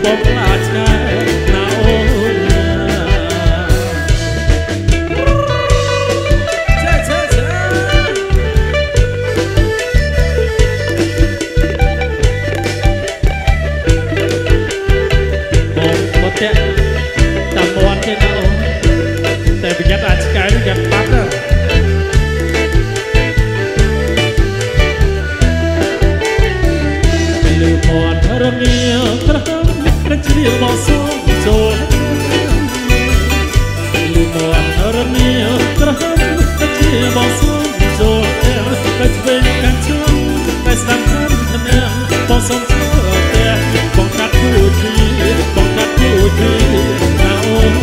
បងខ្លាចឆ្ងាយណាអូនតាមមាត់ទេណាអូនតែប្រយ័ត្នអាចឆ្កែយ៉ាងបាត់ណាលើមាត់រងាប្រហែលប្រជ្រៀលមកសូមចូលលើមាត់រងាប្រហែលប្រជ្រៀលមកសូមចូលតែស្វែងកាន់ជើងតែស្ដាប់តាមគ្នាបងសូមចូលតែបងកាត់គូទីបងកាត់គូទីណាអូន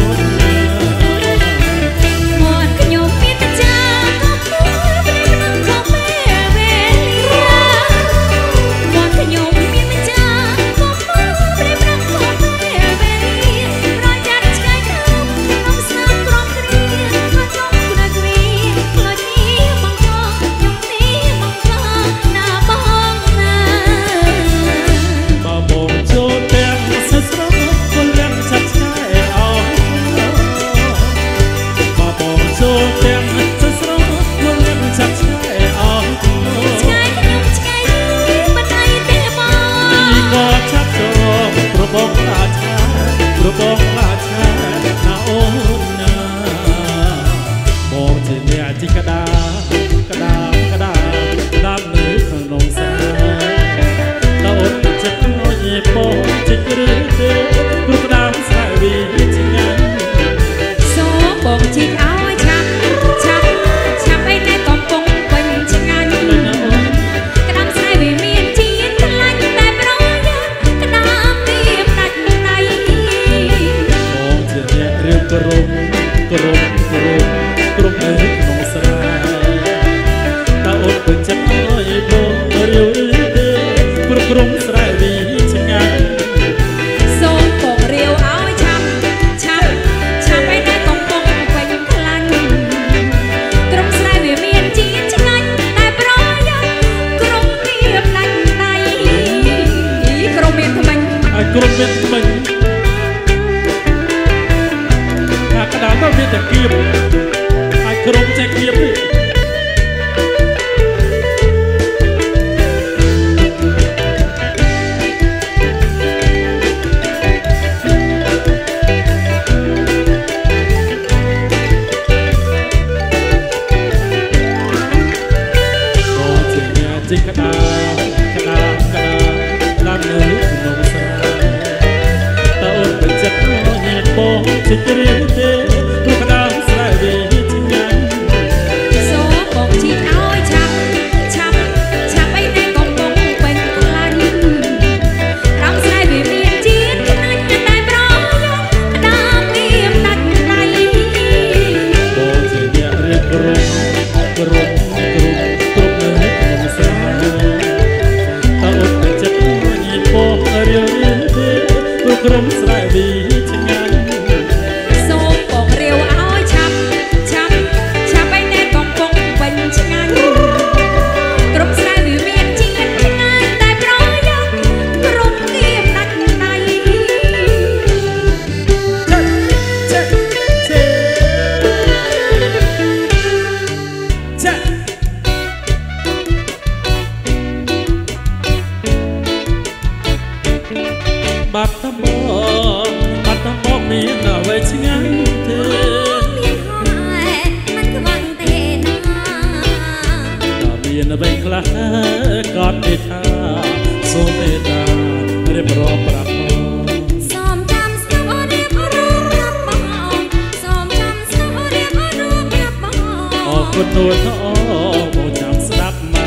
បាត់តំបងមានអ្វីឆ្ងាញ់ទេមានហើយមិនខ្វឹងទេណាក៏មានអ្វីខ្លះក៏ទេថាសូមមេត្តារៀបរាប់ប្រាប់មកសូមចាំស្ដាប់រៀបរាប់ប្រាប់មកសូមចាំស្ដាប់រៀបរាប់ប្រាប់មកអរគុណនួនអូបងចាំស្ដាប់មក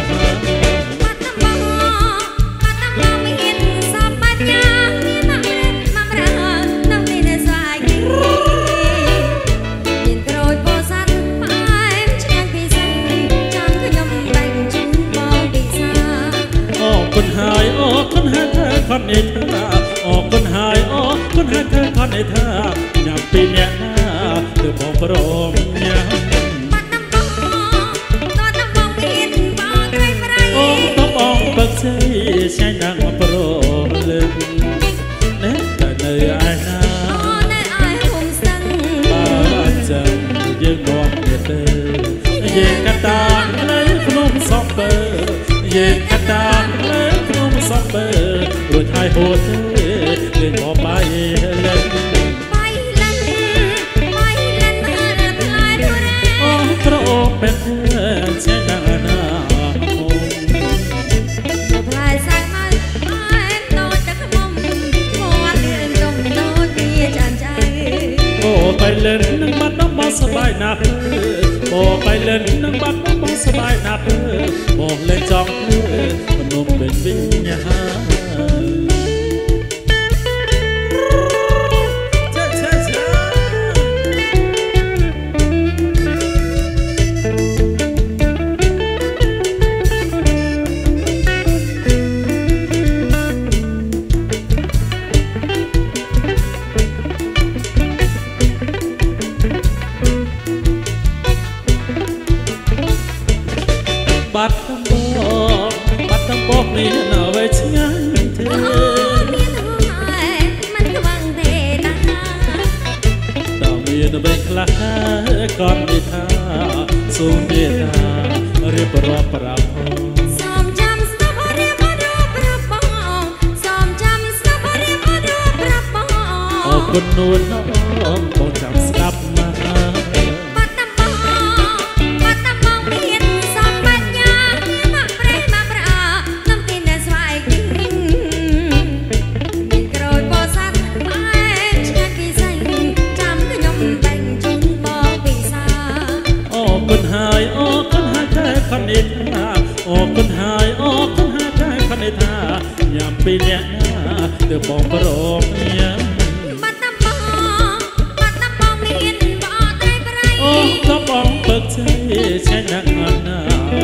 คนหายอ๋อคนหายเธอคนนี้เธออ๋อคนหายอ๋อคนหายเธอคนนี้เธอยามปีเนี้ยเธอบอกพร้อมเนี่ยโอ้ต้องมองเบิกใจใช้นางมาโปรลึกเน็ตใจយើងកាត់តាមលើក្នុងសពបើរួចហើយហូតលេងបបបាយលេងបាយលិនហើយរ៉ាអូប្រអូបែបជាដាណាផ្លែសាច់មកអែមតូចទឹកខ្មុំមាត់លឿនដុំតូចវាចានចៃអូបៃលិននឹងបាត់ដំបងសបាយណាស់អូបៃលិននឹងបាត់ដំបងសបាយណាស់មកលេងចង់ភ្នំពេញវិញហាបាត់ដំបងមានអ្វីឆ្ងាញ់ទេមានហើយមិនខ្វឹងទេណាដល់មានអ្វីខ្លះក៏និយាយថាសូមមេត្តារៀបរាប់ប្រាប់សូមចាំស្ដាប់រៀបរាប់ប្រាប់បងសូមចាំស្ដាប់រៀបរាប់ប្រាប់បងអរគុណនួនបងចាំស្ដាប់មកអូគុណហើយតែខនិថាអូគុណហើយតែខនិថាញ៉ាំពីអ្នកណាទៅបងប្រមញ៉ាំបាត់ដំបងមានបអត់តែប្រៃអូក៏បងពឹកใจឆែកណាស់ណា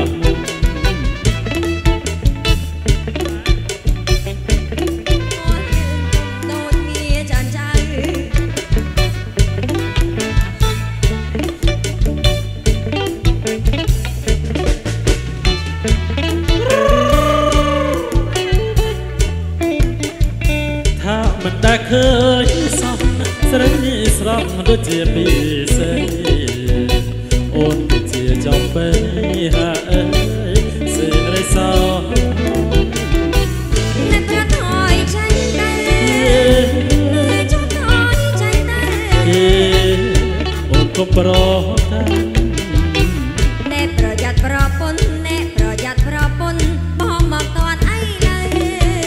មិនដែលឃើញសោះស្រីស្រស់ដូចជាពីសេអូនដូចជាចំពេលហាអើយសេរីសោអ្នកប្រថយใจតែចង់ថយใจតែអូនកុំប្រតែអ្នកប្រយ័ត្នប្រពន្ធបងមកតន់អីឡើយ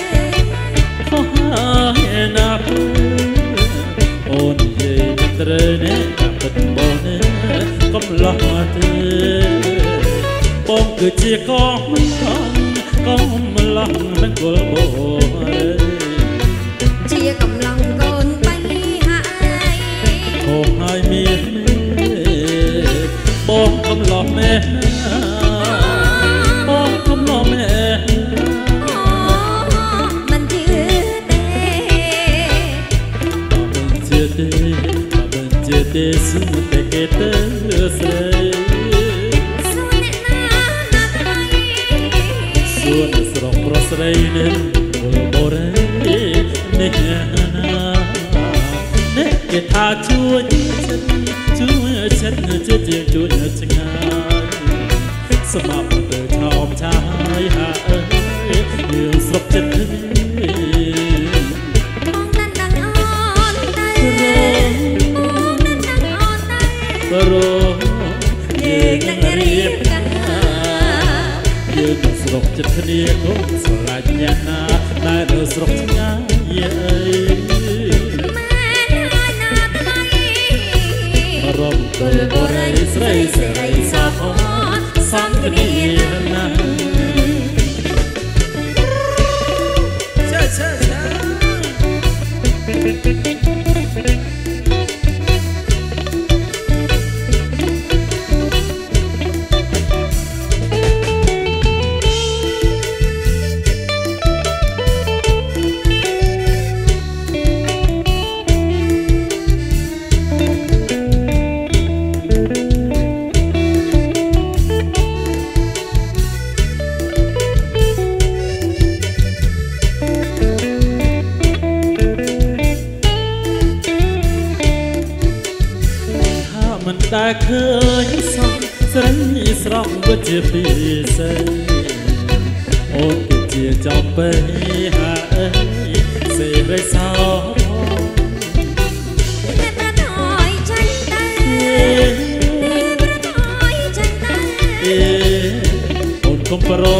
ណាអូននិយាយត្រូវនេះតាមពិតបងនេះកុំឡោះទេបងគឺជាកងកុំឡោះមិនគល់បងជាកំឡុងកូនបៃហាយអូហើយមានបងកុំឡោះមែនបងកុំឡោះមែនទេសុំតែគេទៅស្រីសួនអ្នកណាថ្លៃសួនស្រស់ប្រស្រីនេះបរេនេះនេះគេថាជួយចិត្តជាជួយឆ្ងាយសម្រាប់ទៅឆោមឆាយហាអើយយើងស្រុកចិត្តគ្នារោយើងនឹងរៀបការយើងនឹងស្រុកចិត្តគ្នាកុំស្រឡាញ់អ្នកណាដែលនៅស្រុកឆ្ងាយអើយមែនហើយណាថ្លៃរំទល់បរិយស្រីសេរីសោភ័ណសំគ្នាណាដែលឃើញសោះស្រីស្រស់ដូចជាពីសេไปหาเสียสาวแต่ประถอยใจตาประถอยใจตาคนคงปร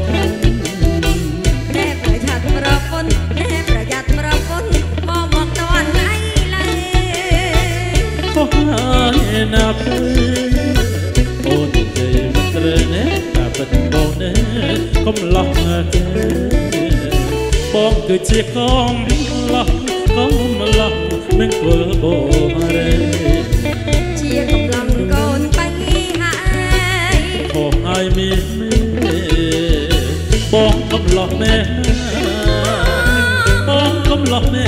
แต่ประหยัดประปนแต่ประหยัดประปนมองมองตอนไหนเลยก็หายนับโอ้ยใจมันเตะเนแต่เป็นโบเนก็หลอกเธอบ้องคือเชี่ยก้องหลอกก้องมาหลอกนั่งกลัวโบเรเชี่ยกำลังก่อนไปหายขอให้มีแม่บ้องกำหลอกแม่บ้องกำหลอกแม่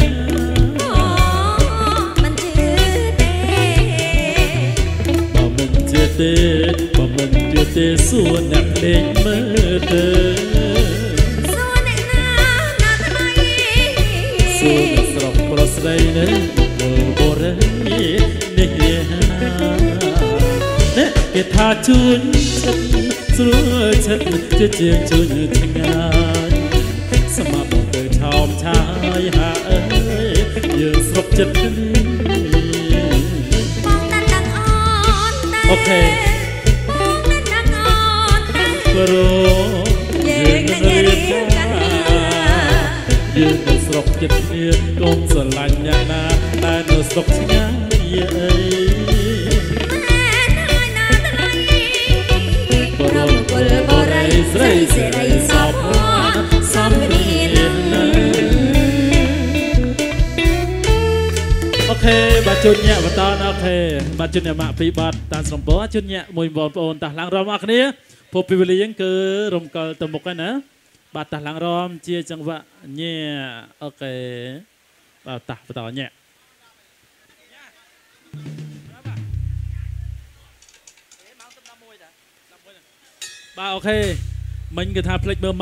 มันเชื่อเต้บ่มันเชื่อเต้บ่มันเชื่อเต้ส่วนนักเลงเมื่อเธอสรบปลอสไลเนโบเรนี่เนเกตาจุนฉันสุดฉันจะเจียงจุนทั้งงานสมาบอกเธอชาวชายหายืนสรบจัดโอเคกระโดดยืนเรียนยืนสรบจิตเนียกงสลัญญาณาแต่เนสรบชิงาเย่บรมกุลบริสไรเสไรสอบสอบนีนัโอเคบัดจุนเนี่ยบัดตอนโอเคบัดจุนเนี่ยมาปีบัดตาสมบูรณ์จุนเนี่ยมวยบอลโอนตาหลังเรามาคนนี้พบปีวิลยังคือรวมกันตมุกกันนะบาดตาหลังรอมเจียจังหวะเนี่ยโอเคบาดตาต่อเนี่ยบาโอเคมันก็ทำเพลงเบอร์